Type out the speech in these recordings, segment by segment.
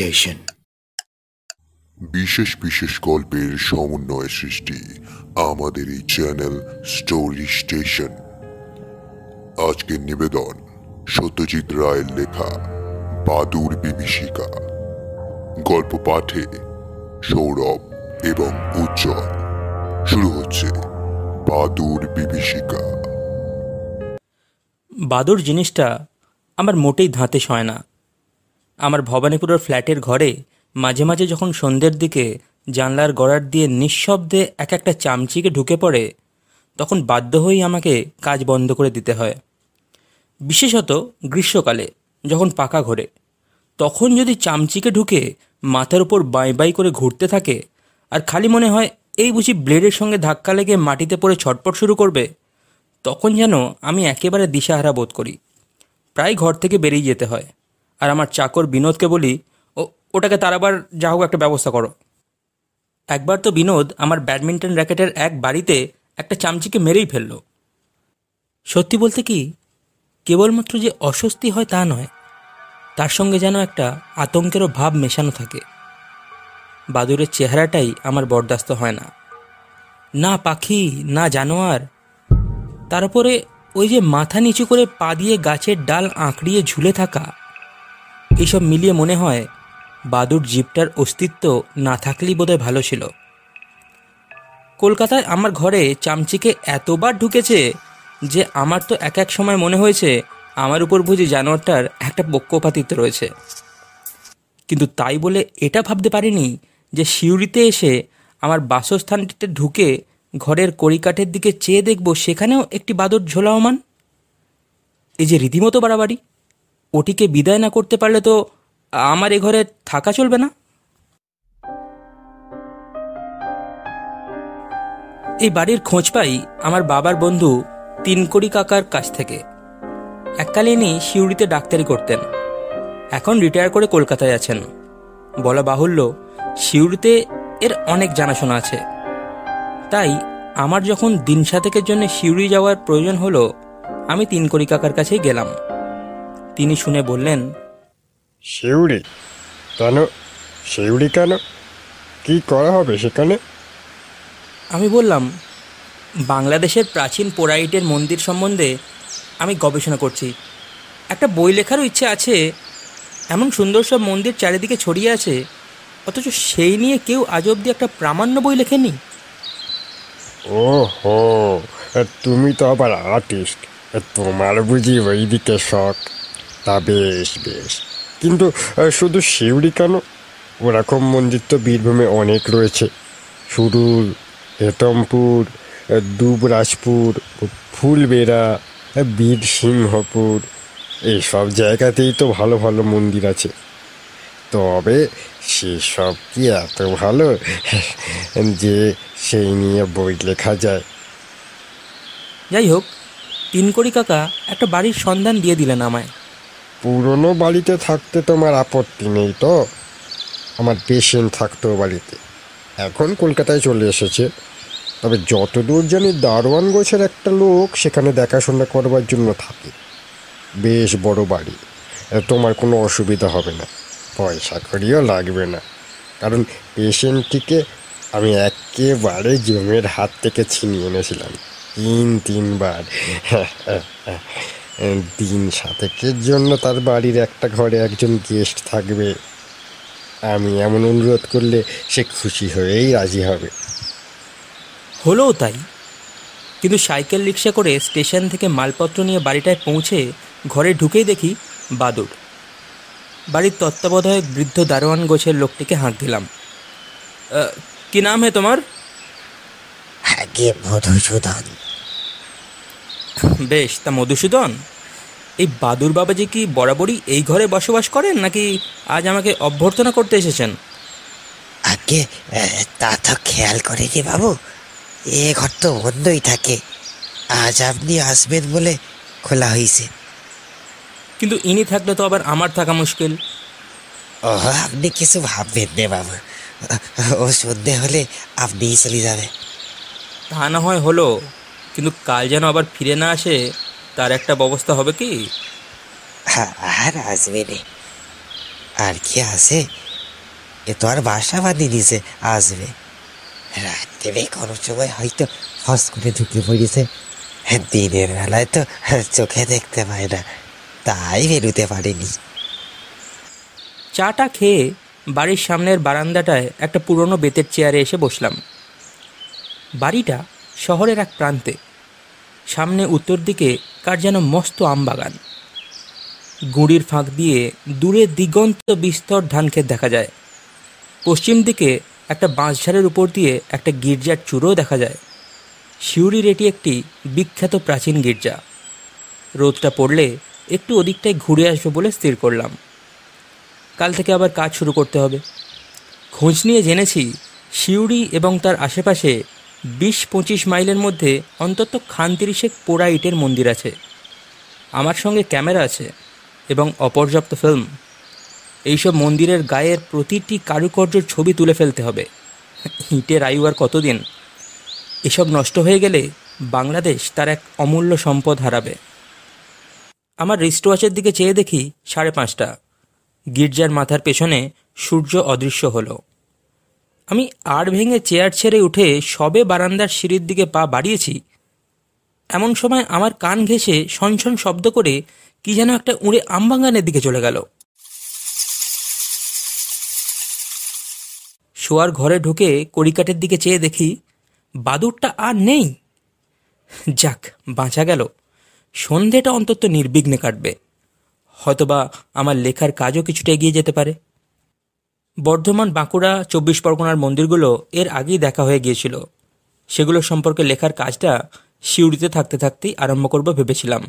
Station. বিশেষ বিশেষ গল্পের সমন্বয় সৃষ্টি আমাদের এই চ্যানেল স্টোরি স্টেশন। আজকের নিবেদন সত্যজিৎ রায়ের লেখা বাদুর বিভীষিকা। গল্প পাঠে সৌরভ এবং উজ্জ্বল। শুরু হচ্ছে বাদুর বিভীষিকা। বাদুর জিনিসটা আমার মোটেই ধাঁতে সয় না। আমার ভবানীপুরের ফ্ল্যাটের ঘরে মাঝে মাঝে যখন সন্ধ্যের দিকে জানলার গড়ার দিয়ে নিঃশব্দে এক একটা চামচিকে ঢুকে পড়ে, তখন বাধ্য হয়েই আমাকে কাজ বন্ধ করে দিতে হয়। বিশেষত গ্রীষ্মকালে যখন পাকা ঘোরে, তখন যদি চামচিকে ঢুকে মাথার উপর বাঁই বাঁই করে ঘুরতে থাকে আর খালি মনে হয় এই বুঝি ব্লেডের সঙ্গে ধাক্কা লেগে মাটিতে পড়ে ছটপট শুরু করবে, তখন যেন আমি একেবারে দিশাহারা বোধ করি। প্রায় ঘর থেকে বেরিয়ে যেতে হয়, আর আমার চাকর বিনোদকে বলি, ওটাকে তাড়াবার যা হোক একটা ব্যবস্থা করো। একবার তো বিনোদ আমার ব্যাডমিন্টন র্যাকেটের এক বাড়িতে একটা চামচিকে মেরেই ফেলল। সত্যি বলতে কি, কেবলমাত্র যে অস্বস্তি হয় তা নয়, তার সঙ্গে যেন একটা আতঙ্কেরও ভাব মেশানো থাকে। বাদুরের চেহারাটাই আমার বরদাস্ত হয় না। না পাখি, না জানোয়ার, তার উপরে ওই যে মাথা নিচু করে পা দিয়ে গাছের ডাল আঁকড়িয়ে ঝুলে থাকা, এইসব মিলিয়ে মনে হয় বাদুর জীবটার অস্তিত্ব না থাকলেই বোধহয় ভালো ছিল। কলকাতায় আমার ঘরে চামচিকে এতবার ঢুকেছে যে আমার তো এক এক সময় মনে হয়েছে আমার উপর বুঝি জানোয়ারটার একটা পক্ষপাতিত্ব রয়েছে। কিন্তু তাই বলে এটা ভাবতে পারিনি যে সিউড়িতে এসে আমার বাসস্থানটিতে ঢুকে ঘরের কড়িকাঠের দিকে চেয়ে দেখব সেখানেও একটি বাদুর ঝোলাওমান। এই যে রীতিমতো বাড়াবাড়ি, ওটিকে বিদায় না করতে পারলে তো আমার এ ঘরে থাকা চলবে না। এই বাড়ির খোঁজ পাই আমার বাবার বন্ধু তিনকড়ি কাকার কাছ থেকে। এককালে ইনি সিউড়িতে ডাক্তারি করতেন, এখন রিটায়ার করে কলকাতায় আছেন। বলা বাহুল্য, সিউড়িতে এর অনেক জানাশোনা আছে। তাই আমার যখন দিন সাতেকের জন্য সিউড়ি যাওয়ার প্রয়োজন হলো, আমি তিনকড়ি কাকার কাছেই গেলাম। তিনি শুনে বললেন, শিউড়ি কেন? শিউড়ি কেন? কি করা হবে সেখানে? আমি বললাম, বাংলাদেশের প্রাচীন পোড়াইটের মন্দির সম্বন্ধে আমি গবেষণা করছি। একটা বই লেখারও ইচ্ছে আছে। এমন সুন্দর সব মন্দির চারিদিকে ছড়িয়ে আছে, অথচ সেই নিয়ে কেউ আজ অবধি একটা প্রামাণ্য বই লেখেনি। ও হো, তুমি তো আবার আর্টিস্ট, তোমার বুঝি ওই দিকে শখ। তা বেশ বেশ, কিন্তু শুধু শিউড়ি কেন? ওরকম মন্দির তো বীরভূমে অনেক রয়েছে। সুরুল, হেতমপুর, দুবরাজপুর, ফুলবেড়া, বীরসিংহপুর, এইসব জায়গাতেই তো ভালো ভালো মন্দির আছে। তবে সেসব কি এত ভালো যে সেই নিয়ে বই লেখা যায়? যাই হোক, তিনকড়ি কাকা একটা বাড়ির সন্ধান দিয়ে দিলেন আমায়। পুরনো বাড়িতে থাকতে তোমার আপত্তি নেই তো? আমার পেশেন্ট থাকতো বাড়িতে, এখন কলকাতায় চলে এসেছে। তবে যতদূর জানি দারোয়ান গোছের একটা লোক সেখানে দেখাশোনা করবার জন্য থাকে। বেশ বড় বাড়ি, তোমার কোনো অসুবিধা হবে না, পয়সা করিও লাগবে না। কারণ পেশেন্টটিকে আমি একেবারে জমের হাত থেকে ছিনিয়ে এনেছিলাম তিনবার। দিন সাতেকের জন্য তার বাড়ির একটা ঘরে একজন গেস্ট থাকবে। আমি এমন অনুরোধ করলে সে খুশি হয়েই রাজি হবে। হলোও তাই। কিন্তু সাইকেল রিক্সা করে স্টেশন থেকে মালপত্র নিয়ে বাড়িটায় পৌঁছে ঘরে ঢুকেই দেখি বাদুর। বাড়ির তত্ত্বাবধায়ক বৃদ্ধ দারোয়ান গোছের লোকটিকে হাঁক দিলাম। কি নাম হে তোমার? আগে মধুসূদন। বেশ, তা মধুসূদন, এই বাদুর বাবাজি কি বরাবরই এই ঘরে বসবাস করেন, নাকি আজ আমাকে অভ্যর্থনা করতে এসেছেন? আগে তা তো খেয়াল করিনি বাবু, এ ঘর তো বন্ধই থাকে। আজ আপনি আসবেন বলে খোলা হয়েছে। কিন্তু ইনি থাকলে তো আবার আমার থাকা মুশকিল। ও, আপনি কিছু ভাববেন না বাবু, ও সন্ধে হলে আপনিই চলে যাবে। তা না হয় হলো, কিন্তু কাল যেন আবার ফিরে না আসে তার একটা ব্যবস্থা হবে কি? আর আসবে রে, আর কি আছে এ তো আর বাসা বাঁধি দিছে আসবে, রাত্রে কোনো সময় হয়তো হস করে ঢুকে পড়েছে। দিনের বেলায় তো চোখে দেখতে পায় না, তাই বেরোতে পারিনি। চাটা খেয়ে বাড়ির সামনের বারান্দাটায় একটা পুরনো বেতের চেয়ারে এসে বসলাম। বাড়িটা শহরের এক প্রান্তে, সামনে উত্তর দিকে কার যেন মস্ত আমবাগান। গুঁড়ির ফাঁক দিয়ে দূরে দিগন্ত বিস্তর ধানক্ষেত দেখা যায়। পশ্চিম দিকে একটা বাঁশঝাড়ের উপর দিয়ে একটা গির্জার চূড়ও দেখা যায়। সিউড়ির এটি একটি বিখ্যাত প্রাচীন গির্জা। রোদটা পড়লে একটু ওদিকটায় ঘুরে আসবো বলে স্থির করলাম। কাল থেকে আবার কাজ শুরু করতে হবে। খোঁজ নিয়ে জেনেছি সিউড়ি এবং তার আশেপাশে 20-25 মাইলের মধ্যে অন্তত খান 30 পোড়া ইটের মন্দির আছে। আমার সঙ্গে ক্যামেরা আছে এবং অপর্যাপ্ত ফিল্ম। এইসব মন্দিরের গায়ের প্রতিটি কারুকার্যের ছবি তুলে ফেলতে হবে। ইটের আয়ু আর কতদিন? এসব নষ্ট হয়ে গেলে বাংলাদেশ তার এক অমূল্য সম্পদ হারাবে। আমার রিস্টওয়াচের দিকে চেয়ে দেখি 5:30। গির্জার মাথার পেছনে সূর্য অদৃশ্য হলো। আমি আড় ভেঙে চেয়ার ছেড়ে উঠে সবে বারান্দার সিঁড়ির দিকে পা বাড়িয়েছি, এমন সময় আমার কান ঘেঁষে শনশন শব্দ করে কি যেন একটা উড়ে আমবাগানের দিকে চলে গেল। শোয়ার ঘরে ঢুকে কড়িকাঠের দিকে চেয়ে দেখি বাদুরটা আর নেই। যাক, বাঁচা গেল। সন্ধেটা অন্তত নির্বিঘ্নে কাটবে। হয়তোবা আমার লেখার কাজও কিছুটা এগিয়ে যেতে পারে। বর্ধমান, বাঁকুড়া, 24 পরগনার মন্দিরগুলো এর আগেই দেখা হয়ে গিয়েছিল। সেগুলো সম্পর্কে লেখার কাজটা সিউড়িতে থাকতে থাকতেই আরম্ভ করব ভেবেছিলাম।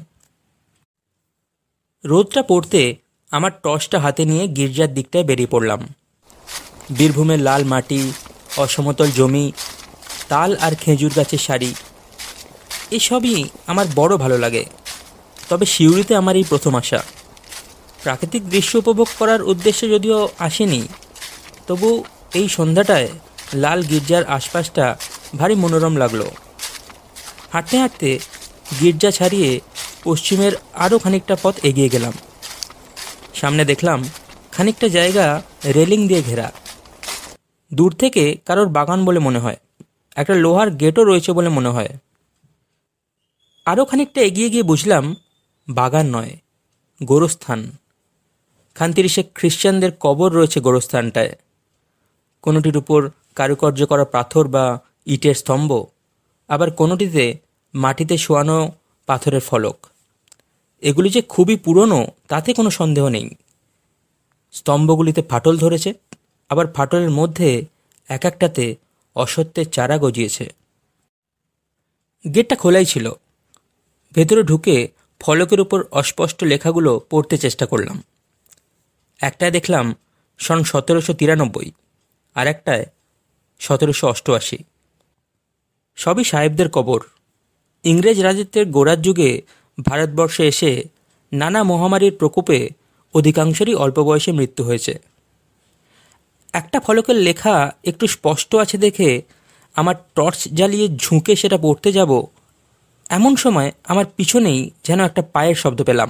রোদটা পড়তে আমার টর্চটা হাতে নিয়ে গির্জার দিকটায় বেরিয়ে পড়লাম। বীরভূমের লাল মাটি, অসমতল জমি, তাল আর খেজুর গাছের সারি, এসবই আমার বড় ভালো লাগে। তবে সিউড়িতে আমার এই প্রথম আসা। প্রাকৃতিক দৃশ্য উপভোগ করার উদ্দেশ্যে যদিও আসেনি, তবু এই সন্ধ্যাটায় লাল গির্জার আশপাশটা ভারী মনোরম লাগলো। হাঁটতে হাঁটতে গির্জা ছাড়িয়ে পশ্চিমের আরও খানিকটা পথ এগিয়ে গেলাম। সামনে দেখলাম খানিকটা জায়গা রেলিং দিয়ে ঘেরা। দূর থেকে কারোর বাগান বলে মনে হয়। একটা লোহার গেটও রয়েছে বলে মনে হয়। আরও খানিকটা এগিয়ে গিয়ে বুঝলাম বাগান নয়, গোরস্থান। খান 30 খ্রিশ্চানদের কবর রয়েছে গোরস্থানটায়। কোনোটির উপর কারুকার্য করা পাথর বা ইটের স্তম্ভ, আবার কোনোটিতে মাটিতে শোয়ানো পাথরের ফলক। এগুলি যে খুবই পুরনো তাতে কোনো সন্দেহ নেই। স্তম্ভগুলিতে ফাটল ধরেছে, আবার ফাটলের মধ্যে এক একটাতে অসত্যের চারা গজিয়েছে। গেটটা খোলাই ছিল। ভেতরে ঢুকে ফলকের উপর অস্পষ্ট লেখাগুলো পড়তে চেষ্টা করলাম। একটায় দেখলাম সন 1793, আর একটায় 1788। সবই সাহেবদের কবর। ইংরেজ রাজত্বের গোড়ার যুগে ভারতবর্ষে এসে নানা মহামারীর প্রকোপে অধিকাংশেরই অল্প বয়সে মৃত্যু হয়েছে। একটা ফলকের লেখা একটু স্পষ্ট আছে দেখে আমার টর্চ জ্বালিয়ে ঝুঁকে সেটা পড়তে যাব, এমন সময় আমার পিছনেই যেন একটা পায়ের শব্দ পেলাম।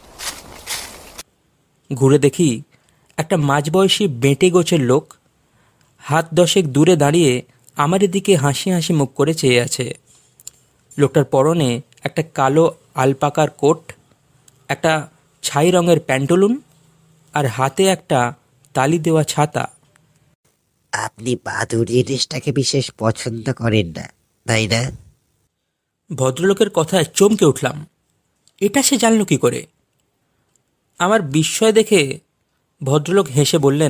ঘুরে দেখি একটা মাঝবয়সী বেঁটে গোছের লোক হাত 10 দূরে দাঁড়িয়ে আমার দিকে হাসি হাসি মুখ করে চেয়ে আছে। লোকটার পরনে একটা কালো আলপাকার কোট, একটা ছাই রঙের প্যান্টলুন, আর হাতে একটা তালি দেওয়া ছাতা। আপনি বাদুর জিনিসটাকে বিশেষ পছন্দ করেন না, তাই না? ভদ্রলোকের কথায় চমকে উঠলাম। এটা সে জানল কি করে? আমার বিস্ময় দেখে ভদ্রলোক হেসে বললেন,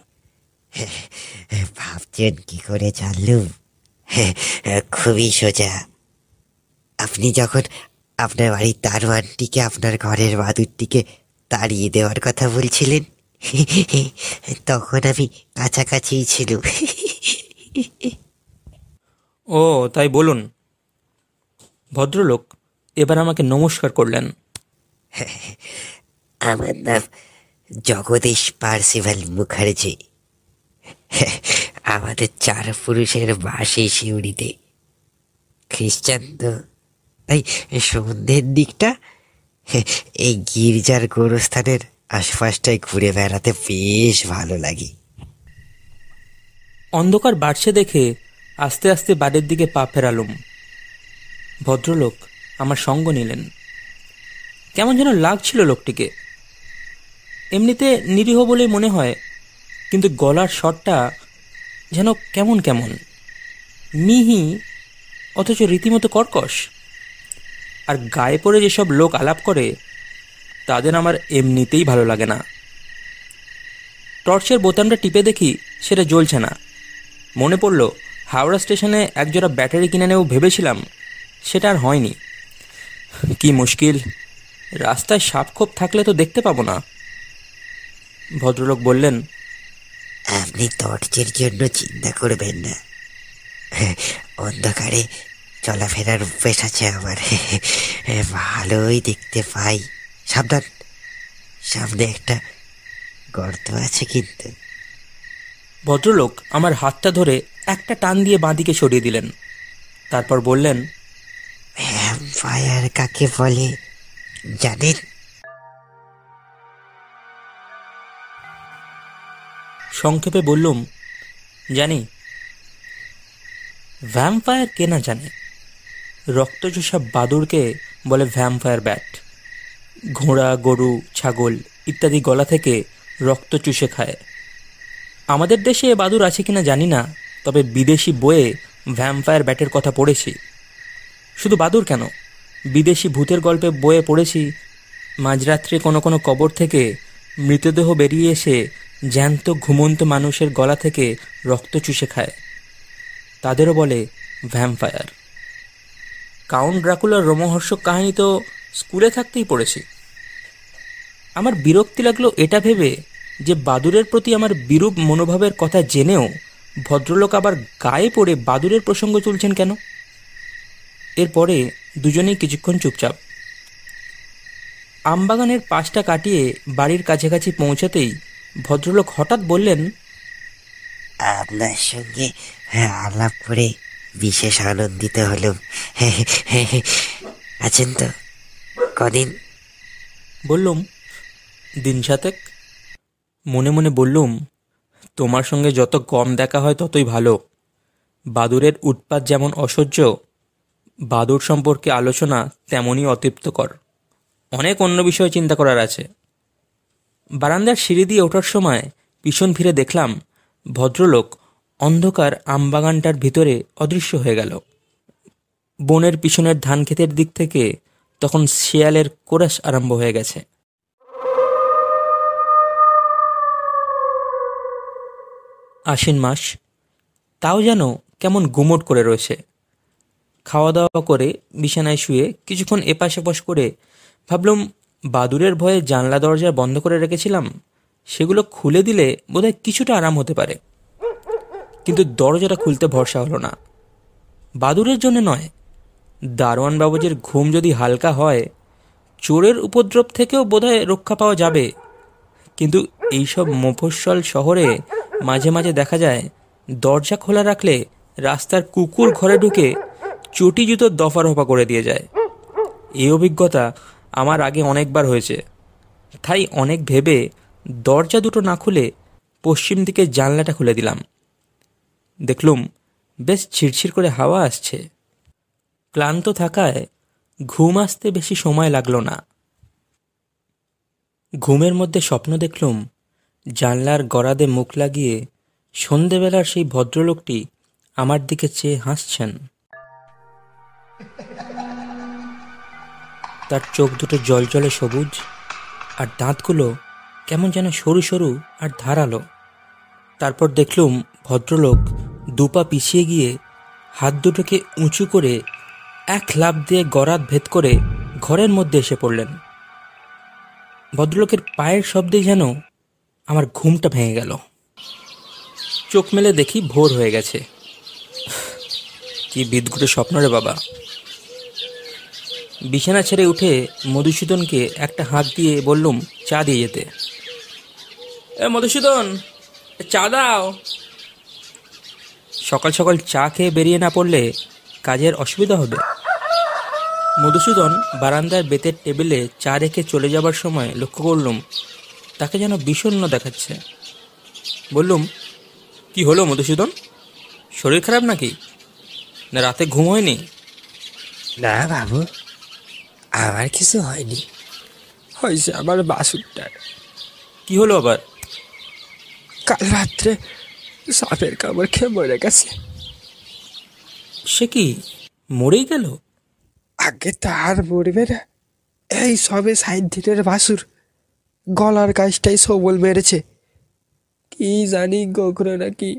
ভাবছেন কি করে জানলুম? খুবই সোজা। আপনি যখন আপনার বাড়ির দারোয়ানটিকে আপনার ঘরের বাদুরটিকে তাড়িয়ে দেওয়ার কথা বলছিলেন, তখন আমি কাছাকাছিই ছিল। ও তাই বলুন। ভদ্রলোক এবার আমাকে নমস্কার করলেন। আমার নাম জগদীশ পার্সিভাল মুখার্জি। আমাদের 4 পুরুষের বাসে সিউড়িতে। খ্রিস্টান তো, তাই সন্ধ্যের দিকটা এই গির্জার গোরস্থানের আশপাশটায় ঘুরে বেড়াতে বেশ ভালো লাগে। অন্ধকার বাড়ছে দেখে আস্তে আস্তে বাড়ির দিকে পা ফেরালুম। ভদ্রলোক আমার সঙ্গ নিলেন। কেমন যেন লাগছিল লোকটিকে। এমনিতে নিরীহ বলেই মনে হয়, কিন্তু গলার স্বরটা যেন কেমন কেমন মিহি, অথচ রীতিমতো কর্কশ। আর গায়ে পড়ে যেসব লোক আলাপ করে তাদের আমার এমনিতেই ভালো লাগে না। টর্চের বোতামটা টিপে দেখি সেটা জ্বলছে না। মনে পড়ল হাওড়া স্টেশনে একজোড়া ব্যাটারি কিনে নেব ভেবেছিলাম, সেটা আর হয়নি। কি মুশকিল, রাস্তায় সাপখোপ থাকলে তো দেখতে পাবো না। ভদ্রলোক বললেন, আপনি টর্চের জন্য চিন্তা করবেন না, অন্ধকারে চলাফেরার অভ্যেস আছে আমার, ভালোই দেখতে পাই। সাবধান, সামনে একটা গর্ত আছে কিন্তু। ভদ্রলোক আমার হাতটা ধরে একটা টান দিয়ে বাঁদিকে সরিয়ে দিলেন। তারপর বললেন, ভ্যাম্পায়ার কাকে বলে জানেন? সংক্ষেপে বললুম, জানি। ভ্যাম্পায়ার কে না জানে? রক্তচোষা বাদুড়কে বলে ভ্যাম্পায়ার ব্যাট। ঘোড়া, গরু, ছাগল ইত্যাদি গলা থেকে রক্ত চুষে খায়। আমাদের দেশে এ বাদুড় আছে কিনা জানি না, তবে বিদেশি বইয়ে ভ্যাম্পায়ার ব্যাটের কথা পড়েছি। শুধু বাদুড় কেন, বিদেশি ভূতের গল্পে বইয়ে পড়েছি মাঝরাত্রে কোনো কোনো কবর থেকে মৃতদেহ বেরিয়ে এসে জ্যান্ত ঘুমন্ত মানুষের গলা থেকে রক্ত চুষে খায়। তাদেরও বলে ভ্যাম্পায়ার। কাউন্ট ড্রাকুলার রোমহর্ষক কাহিনী তো স্কুলে থাকতেই পড়েছি। আমার বিরক্তি লাগলো এটা ভেবে যে বাদুড়ের প্রতি আমার বিরূপ মনোভাবের কথা জেনেও ভদ্রলোক আবার গায়ে পড়ে বাদুড়ের প্রসঙ্গ তুলছেন কেন। এরপরে দুজনেই কিছুক্ষণ চুপচাপ। আমবাগানের পাশটা কাটিয়ে বাড়ির কাছাকাছি পৌঁছাতেই ভদ্রলোক হঠাৎ বললেন, আপনার সঙ্গে আলাপ করে বিশেষ আনন্দিত হলাম। আছেন তো কদিন? বললুম, দিন সাতেক। মনে মনে বললুম, তোমার সঙ্গে যত কম দেখা হয় ততই ভালো। বাদুড়ের উৎপাত যেমন অসহ্য, বাদুড় সম্পর্কে আলোচনা তেমনই অতৃপ্তকর। অনেক অন্য বিষয়ে চিন্তা করার আছে। বারান্দার সিঁড়ি দিয়ে ওঠার সময় পিছন ফিরে দেখলাম ভদ্রলোক অন্ধকার আমবাগানটার ভিতরে অদৃশ্য হয়ে গেল। বনের পিছনের ধান ক্ষেতের দিক থেকে তখন শেয়ালের কোরাস আরম্ভ হয়ে গেছে। আশ্বিন মাস, তাও যেন কেমন গুমোট করে রয়েছে। খাওয়া দাওয়া করে বিছানায় শুয়ে কিছুক্ষণ এপাশ ওপাশ করে ভাবলাম, বাদুড়ের ভয়ে জানলা দরজা বন্ধ করে রেখেছিলাম, সেগুলো খুলে দিলে বোধহয় কিছুটা আরাম হতে পারে। কিন্তু দরজাটা খুলতে ভরসা হলো না। বাদুড়ের জন্য নয়, দারোয়ান বাবুজির ঘুম যদি হালকা হয় চোরের উপদ্রব থেকেও বোধহয় রক্ষা পাওয়া যাবে। কিন্তু এইসব মফস্বল শহরে মাঝে মাঝে দেখা যায় দরজা খোলা রাখলে রাস্তার কুকুর ঘরে ঢুকে চটি জুতো দফা রফা করে দিয়ে যায়। এই অভিজ্ঞতা আমার আগে অনেকবার হয়েছে। তাই অনেক ভেবে দরজা দুটো না খুলে পশ্চিম দিকে জানলাটা খুলে দিলাম। দেখলুম বেশ ছিড়ছিড় করে হাওয়া আসছে। ক্লান্ত থাকায় ঘুম আসতে বেশি সময় লাগলো না। ঘুমের মধ্যে স্বপ্ন দেখলুম জানলার গরাদে মুখ লাগিয়ে সন্ধেবেলার সেই ভদ্রলোকটি আমার দিকে চেয়ে হাসছেন। তার চোখ দুটো জলজলে সবুজ, আর দাঁতগুলো কেমন যেন সরু সরু আর ধারালো। তারপর দেখলুম ভদ্রলোক দুপা পিছিয়ে গিয়ে হাত দুটোকে উঁচু করে এক লাফ দিয়ে গরাদ ভেদ করে ঘরের মধ্যে এসে পড়লেন। ভদ্রলোকের পায়ের শব্দে যেন আমার ঘুমটা ভেঙে গেল। চোখ মেলে দেখি ভোর হয়ে গেছে। কি বিদঘুটে স্বপ্ন রে বাবা। বিছানা ছেড়ে উঠে মধুসূদনকে একটা হাত দিয়ে বললুম চা দিয়ে যেতে। এ মধুসূদন, চা দাও। সকাল সকাল চা খেয়ে বেরিয়ে না পড়লে কাজের অসুবিধা হবে। মধুসূদন বারান্দার বেতের টেবিলে চা রেখে চলে যাবার সময় লক্ষ্য করলুম তাকে যেন বিষণ্ণ দেখাচ্ছে। বললুম, কি হলো মধুসূদন? শরীর খারাপ নাকি? না রাতে ঘুম হয়নি? না বাবু, আমার কিছু হয়নি, হয়েছে আমার বাসুরটার। কি হলো আবার? কাল রাত্রে সাপের কামড় খেয়ে মরে গেছে। সে কি, মরেই গেল? আগে তার মরবে না, এই সবে 60 দিনের বাসুর, গলার কাজটাই সবল মেরেছে, কি জানি গোখরো নাকি।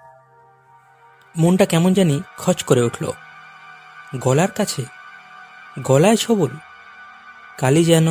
মনটা কেমন জানি খচ করে উঠল। গলার কাছে, গলায় ছবল, কালি যেন।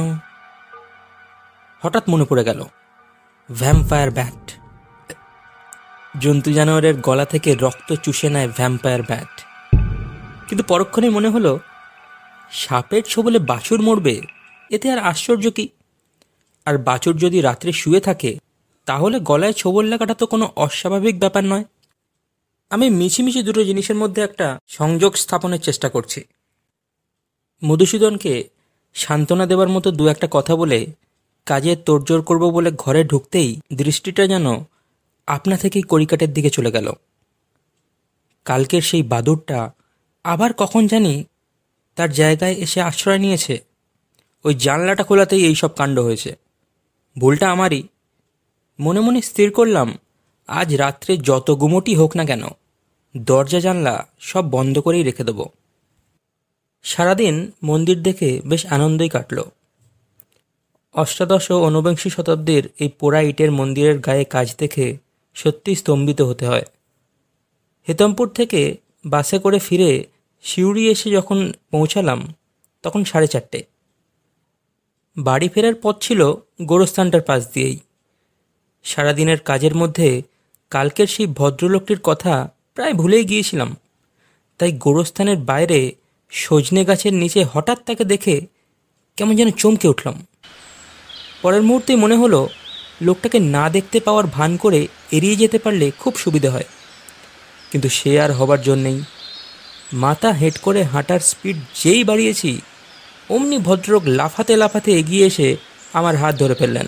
হঠাৎ মনে পড়ে গেল ভ্যাম্পায়ার ব্যাট। জন্তু জানোয়ারের গলা থেকে রক্ত চুষে নেয় ভ্যাম্পায়ার ব্যাট। কিন্তু পরক্ষণেই মনে হলো, সাপের ছোবলে বাছুর মরবে, এতে আর আশ্চর্য কি? আর বাছুর যদি রাত্রে শুয়ে থাকে, তাহলে গলায় ছোবল লাগাটা তো কোনো অস্বাভাবিক ব্যাপার নয়। আমি মিছিমিছি দুটো জিনিসের মধ্যে একটা সংযোগ স্থাপনের চেষ্টা করছি। মধুসূদনকে সান্ত্বনা দেবার মতো দু একটা কথা বলে কাজে তোড়জোড় করব বলে ঘরে ঢুকতেই দৃষ্টিটা যেন আপনা থেকেই কড়িকাঠের দিকে চলে গেল। কালকের সেই বাদুরটা আবার কখন জানি তার জায়গায় এসে আশ্রয় নিয়েছে। ওই জানলাটা খোলাতেই এই সব কাণ্ড হয়েছে। ভুলটা আমারই। মনে মনে স্থির করলাম, আজ রাত্রে যত গুমোটি হোক না কেন, দরজা জানলা সব বন্ধ করেই রেখে দেব। সারাদিন মন্দির দেখে বেশ আনন্দই কাটল। অষ্টাদশ ও ঊনবিংশ শতাব্দীর এই পোড়া ইটের মন্দিরের গায়ে কাজ দেখে সত্যিই স্তম্ভিত হতে হয়। হেতমপুর থেকে বাসে করে ফিরে সিউড়ি এসে যখন পৌঁছালাম, তখন 4:30। বাড়ি ফেরার পথ ছিল গোরস্থানটার পাশ দিয়েই। সারাদিনের কাজের মধ্যে কালকের সেই ভদ্রলোকটির কথা প্রায় ভুলেই গিয়েছিলাম। তাই গোরস্থানের বাইরে সজনে গাছের নিচে হঠাৎ তাকে দেখে কেমন যেন চমকে উঠলাম। পরের মুহূর্তেই মনে হলো, লোকটাকে না দেখতে পাওয়ার ভান করে এড়িয়ে যেতে পারলে খুব সুবিধে হয়। কিন্তু সে আর হবার জন্যেই। মাথা হেঁট করে হাঁটার স্পিড যেই বাড়িয়েছি, অমনি ভদ্রলোক লাফাতে লাফাতে এগিয়ে এসে আমার হাত ধরে ফেললেন।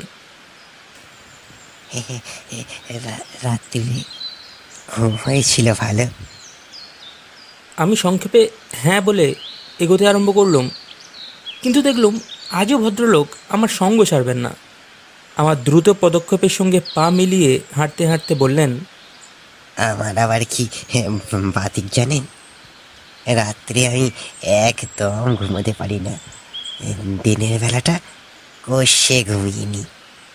রাত্রি ঘুম হয়েছিল ভালো? আমি সংক্ষেপে হ্যাঁ বলে এগোতে আরম্ভ করলাম, কিন্তু দেখলুম আজও ভদ্রলোক আমার সঙ্গ ছাড়বেন না। আমার দ্রুত পদক্ষেপের সঙ্গে পা মিলিয়ে হাঁটতে হাঁটতে বললেন, আমার আবার কি বাতিক জানেন? রাত্রে আমি একদম ঘুমোতে পারি না, দিনের বেলাটা কষে ঘুমিয়ে।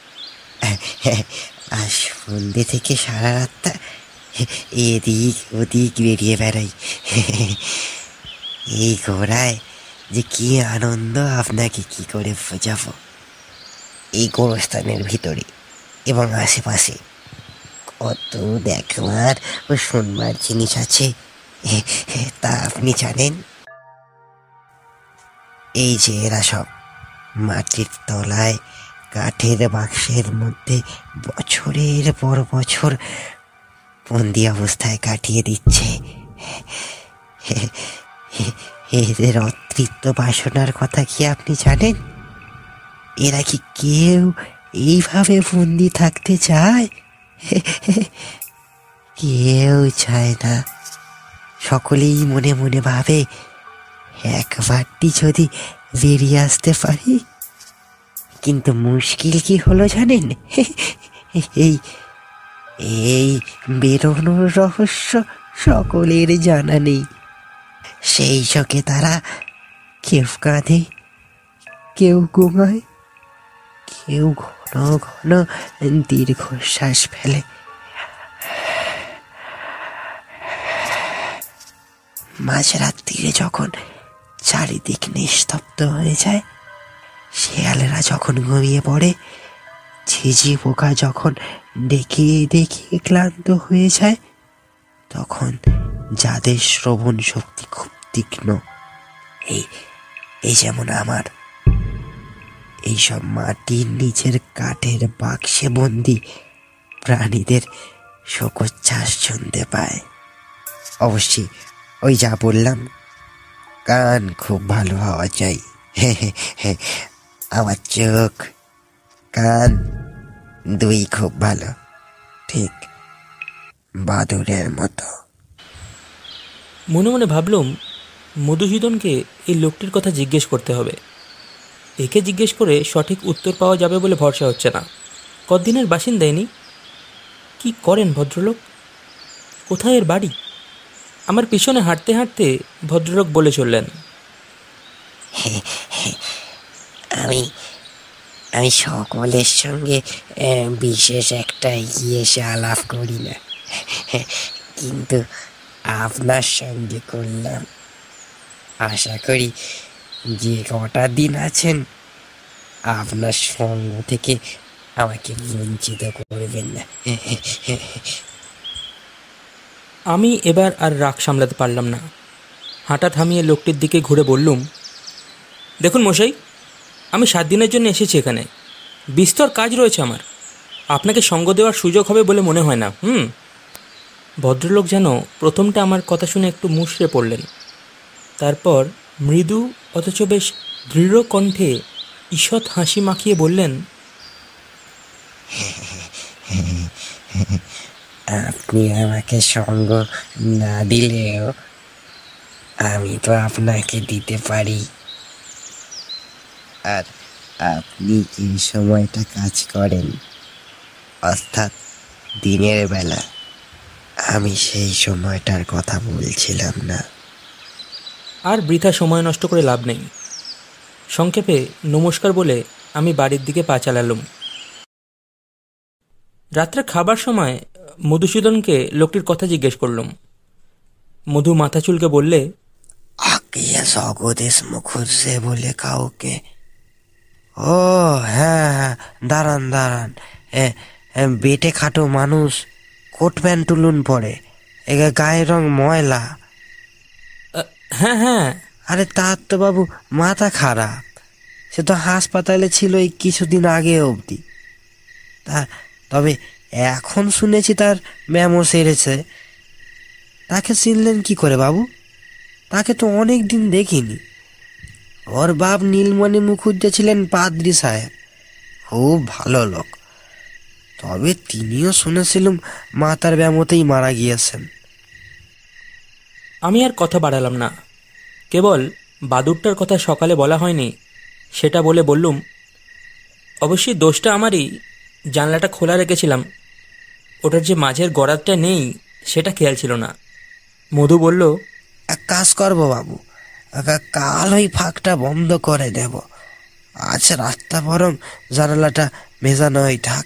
আর সন্ধ্যে থেকে সারা রাতটা এদিক ওদিক বেরিয়ে বেড়াই। এই ঘোড়ায় যে কি আনন্দ আপনাকে কি করে বোঝাবো। এই গোরস্থানের ভিতরে এবং আশেপাশে কত দেখবার ও শুনবার জিনিস আছে, তা আপনি জানেন? এই যে এরা সব মাটির তলায় কাঠের বাক্সের মধ্যে বছরের পর বছর বন্দি অবস্থায় কাটিয়ে দিচ্ছে। এদের অতৃপ্ত বাসনার কথা কি আপনি জানেন? এরা কি কেউ এইভাবে বন্দি থাকতে চায়? কেউ চায় না। সকলেই মনে মনে ভাবে, একবারটি যদি বেরিয়ে আসতে পারি। কিন্তু মুশকিল কি হলো জানেন? এই এই বেরোনোর রহস্য সকলের জানা নেই। সেই শোকে তারা কেউ কাঁদে, কেউ ঘুমায়, কেউ ঘন ঘন দীর্ঘশ্বাস ফেলে। মাঝরাত্রিরে যখন চারিদিক নিস্তব্ধ হয়ে যায়, শেয়ালেরা যখন ঘুমিয়ে পড়ে, ঝিঝি পোকা যখন দেখিয়ে দেখিয়ে ক্লান্ত হয়ে যায়, তখন যাদের শ্রবণ শক্তি খুব তীক্ষ্ণ, এই যেমন আমার, এইসব মাটির নিচের কাঠের বাক্সে বন্দি প্রাণীদের শোকোচ্ছ্বাস শুনতে পায়। অবশ্যই ওই যা বললাম, কান খুব ভালো হওয়া চাই। আমার চোখ কান দুই খুব ভালো, ঠিক বাদুরের মতো। মনে মনে ভাবলুম মধুসূদনকে এই লোকটির কথা জিজ্ঞেস করতে হবে। একে জিজ্ঞেস করে সঠিক উত্তর পাওয়া যাবে বলে ভরসা হচ্ছে না। কদিনের বাসিন্দাই নি। কি করেন ভদ্রলোক? কোথায় এর বাড়ি? আমার পিছনে হাঁটতে হাঁটতে ভদ্রলোক বলে চললেন, আমি আমি সকলের সঙ্গে বিশেষ একটা ইয়েসে আলাপ করি না, কিন্তু আপনার সঙ্গে করলাম। আশা করি যে কটা দিন আছেন আপনার সঙ্গ থেকে আমাকে বঞ্চিত করবেন না। আমি এবার আর রাগ সামলাতে পারলাম না। হাঁটা থামিয়ে লোকটির দিকে ঘুরে বললুম, দেখুন মশাই, আমি 7 দিনের জন্য এসেছি এখানে। বিস্তর কাজ রয়েছে আমার। আপনাকে সঙ্গ দেওয়ার সুযোগ হবে বলে মনে হয় না। ভদ্রলোক যেন প্রথমটা আমার কথা শুনে একটু মুষড়ে পড়লেন। তারপর মৃদু অথচ বেশ দৃঢ় কণ্ঠে ঈষৎ হাসি মাখিয়ে বললেন, আপনি আমাকে সঙ্গ না দিলেও আমি তো আপনাকে দিতে পারি। আর আপনি এই সময়টা কাজ করেন, অর্থাৎ দিনের বেলা। আমি সেই সময়টার কথা বলছিলাম না। আর বৃথা সময় নষ্ট করে লাভ নেই। সংক্ষেপে নমস্কার বলে আমি বাড়ির দিকে পা চালালুম। রাত্রে খাবার সময় মধুসূদনকে লোকটির কথা জিজ্ঞেস করলুম। মধু মাথা চুলকে বললে, আকিয়া জগদীশ মুখুজ্জে বলে কাউকে? ও হ্যাঁ হ্যাঁ, দাঁড়ান দাঁড়ান, বেটে খাটো মানুষ, কোট প্যান্ট টুলুন পরে, গায়ের রং ময়লা। হ্যাঁ হ্যাঁ। আরে তার তো বাবু মাথা খারাপ। সে তো হাসপাতালে ছিল এই কিছুদিন আগে অবধি। তবে এখন শুনেছি তার ব্যামো সেরেছে। তাকে চিনলেন কি করে বাবু? তাকে তো অনেক দিন দেখিনি। ওর বাপ নীলমণি মুখুজ্জে ছিলেন পাদ্রী সাহেব, খুব ভালো লোক। তবে তিনিও শুনেছিলাম মাতার ব্যামোতেই মারা গিয়েছেন। আমি আর কথা বাড়ালাম না। কেবল বাদুরটার কথা সকালে বলা হয়নি সেটা বলে বললুম, অবশ্যই দোষটা আমারই। জানলাটা খোলা রেখেছিলাম। ওটার যে মাঝের গড়াতটা নেই সেটা খেয়াল ছিল না। মধু বলল, এক কাজ করবো বাবু, কাল ওই ফাঁকটা বন্ধ করে দেব। আজ রাতটা বরং জানালাটা ভেজানোই থাক।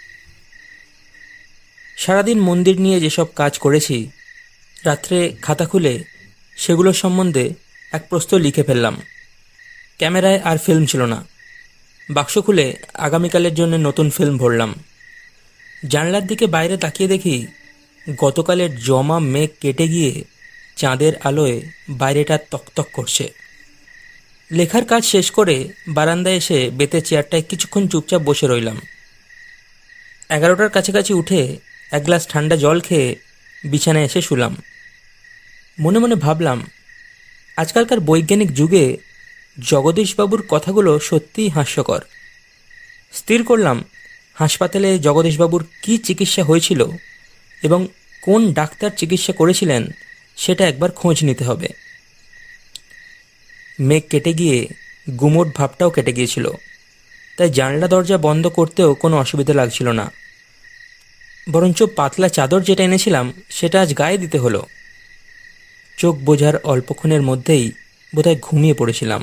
সারাদিন মন্দির নিয়ে যেসব কাজ করেছি, রাত্রে খাতা খুলে সেগুলো সম্বন্ধে এক প্রস্তুত লিখে ফেললাম। ক্যামেরায় আর ফিল্ম ছিল না। বাক্স খুলে আগামীকালের জন্য নতুন ফিল্ম ভরলাম। জানলার দিকে বাইরে তাকিয়ে দেখি গতকালের জমা মেঘ কেটে গিয়ে চাঁদের আলোয় বাইরেটা তকতক করছে। লেখার কাজ শেষ করে বারান্দায় এসে বেতের চেয়ারটায় কিছুক্ষণ চুপচাপ বসে রইলাম। 11টার কাছাকাছি উঠে এক গ্লাস ঠান্ডা জল খেয়ে বিছানায় এসে শুলাম। মনে মনে ভাবলাম, আজকালকার বৈজ্ঞানিক যুগে জগদীশবাবুর কথাগুলো সত্যিই হাস্যকর। স্থির করলাম, হাসপাতালে জগদীশবাবুর কী চিকিৎসা হয়েছিল এবং কোন ডাক্তার চিকিৎসা করেছিলেন সেটা একবার খোঁজ নিতে হবে। মেঘ কেটে গিয়ে গুমোট ভাবটাও কেটে গিয়েছিল, তাই জানলা দরজা বন্ধ করতেও কোনো অসুবিধা লাগছিল না। বরঞ্চ পাতলা চাদর যেটা এনেছিলাম সেটা আজ গায়ে দিতে হলো। চোখ বোঝার অল্পক্ষণের মধ্যেই বোধহয় ঘুমিয়ে পড়েছিলাম।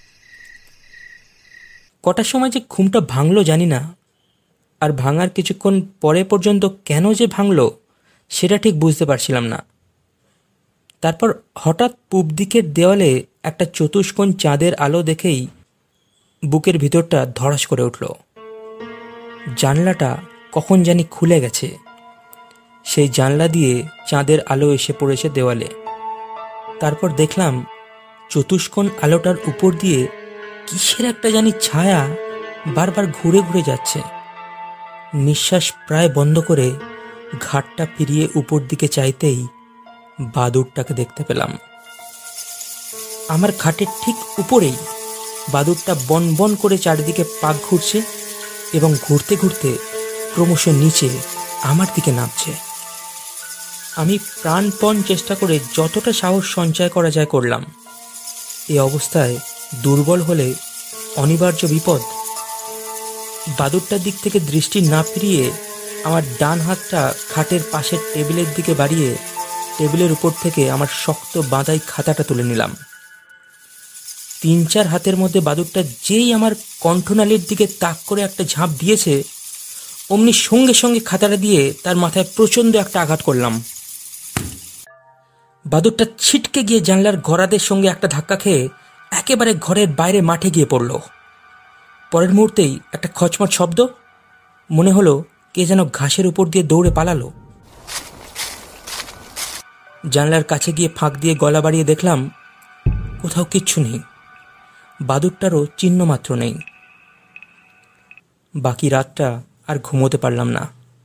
কটার সময় যে ঘুমটা ভাঙল জানি না, আর ভাঙার কিছুক্ষণ পরে পর্যন্ত কেন যে ভাঙল সেটা ঠিক বুঝতে পারছিলাম না। তারপর হঠাৎ পূব দিকের দেওয়ালে একটা চতুষ্কোণ চাঁদের আলো দেখেই বুকের ভিতরটা ধড়াস করে উঠল। জানলাটা কখন জানি খুলে গেছে। সেই জানলা দিয়ে চাঁদের আলো এসে পড়েছে দেওয়ালে। তারপর দেখলাম চতুষ্কোণ আলোটার উপর দিয়ে কিসের একটা জানি ছায়া বারবার ঘুরে ঘুরে যাচ্ছে। নিঃশ্বাস প্রায় বন্ধ করে ঘাটটা ফিরিয়ে উপর দিকে চাইতেই বাদুরটাকে দেখতে পেলাম। আমার খাটের ঠিক উপরেই বাদুরটা বন বন করে চারিদিকে পাক ঘুরছে এবং ঘুরতে ঘুরতে ক্রমশ নিচে আমার দিকে নামছে। আমি প্রাণপণ চেষ্টা করে যতটা সাহস সঞ্চয় করা যায় করলাম। এই অবস্থায় দুর্বল হলে অনিবার্য বিপদ। বাদুরটার দিক থেকে দৃষ্টি না ফিরিয়ে আমার ডান হাতটা খাটের পাশের টেবিলের দিকে বাড়িয়ে টেবিলের উপর থেকে আমার শক্ত বাঁধাই খাতাটা তুলে নিলাম। 3-4 হাতের মধ্যে বাদুরটা যেই আমার কণ্ঠনালীর দিকে তাক করে একটা ঝাঁপ দিয়েছে, অমনি সঙ্গে সঙ্গে খাতাটা দিয়ে তার মাথায় প্রচণ্ড একটা আঘাত করলাম। বাদুরটা ছিটকে গিয়ে জানলার গরাদের সঙ্গে একটা ধাক্কা খেয়ে একেবারে ঘরের বাইরে মাঠে গিয়ে পড়ল। পরের মুহূর্তেই একটা খচমচ শব্দ, মনে হলো কে যেন ঘাসের উপর দিয়ে দৌড়ে পালালো। জানলার কাছে গিয়ে ফাঁক দিয়ে গলা বাড়িয়ে দেখলাম কোথাও কিচ্ছু নেই, বাদুরটারও চিহ্ন মাত্র নেই। বাকি রাতটা আর ঘুমোতে পারলাম না।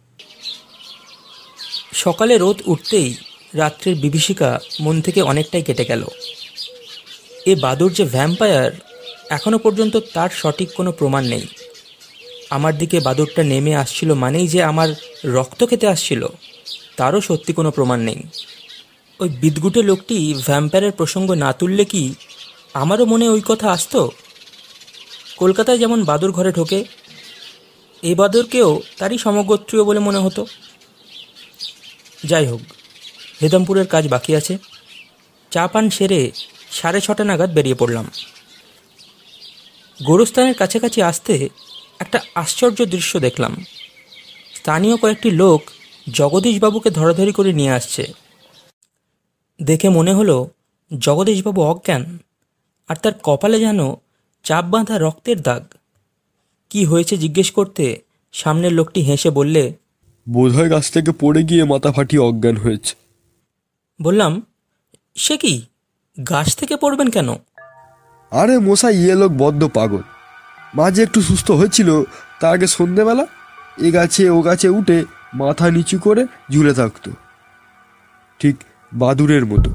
সকালে রোদ উঠতেই রাত্রের বিভীষিকা মন থেকে অনেকটাই কেটে গেল। এ বাদুর যে ভ্যাম্পায়ার, এখনো পর্যন্ত তার সঠিক কোনো প্রমাণ নেই। আমার দিকে বাদুরটা নেমে আসছিল মানেই যে আমার রক্ত খেতে আসছিল, তারও সত্যি কোনো প্রমাণ নেই। ওই বিদগুটে লোকটি ভ্যাম্পায়ারের প্রসঙ্গ না তুললে কি আমারও মনে ওই কথা আসতো? কলকাতায় যেমন বাদুর ঘরে ঢোকে, এই বাদুরকেও তারই সমগোত্রীয় বলে মনে হতো। যাই হোক, হেদমপুরের কাজ বাকি আছে। চা পান সেরে 6:30 নাগাদ বেরিয়ে পড়লাম। গোরস্থানের কাছাকাছি আসতে একটা আশ্চর্য দৃশ্য দেখলাম। স্থানীয় কয়েকটি লোক জগদীশবাবুকে ধরাধরি করে নিয়ে আসছে। দেখে মনে হলো জগদীশবাবু অজ্ঞান, আর তার কপালে যেন চাপ বাঁধা রক্তের দাগ। কি হয়েছে জিজ্ঞেস করতে সামনের লোকটি হেসে বললে, বোধহয় গাছ থেকে পড়ে গিয়ে মাথা ফাটিয়ে অজ্ঞান হয়েছে। বললাম, সে কি, গাছ থেকে পড়বেন কেন? আরে মশাই, ইয়ে লোক বদ্ধ পাগল। মাঝে একটু সুস্থ হয়েছিল, তার আগে সন্ধেবেলা এ গাছে ও গাছে উঠে মাথা নিচু করে ঝুলে থাকতো, ঠিক বাদুরের মতো।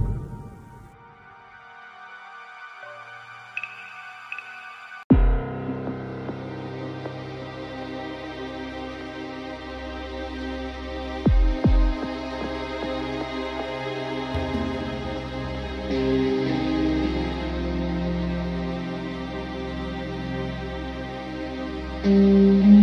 Mm-hmm.